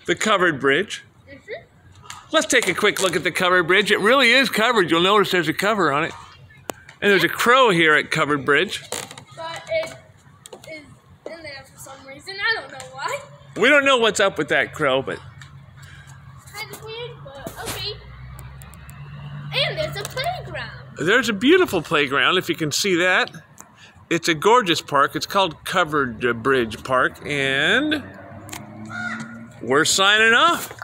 the covered bridge. Mm-hmm. Let's take a quick look at the covered bridge. It really is covered. You'll notice there's a cover on it. And there's a crow here at Covered Bridge. But it is in there for some reason. I don't know why. We don't know what's up with that crow, but... Kind of weird, but okay. And there's a playground. There's a beautiful playground, if you can see that. It's a gorgeous park. It's called Covered Bridge Park. And we're signing off.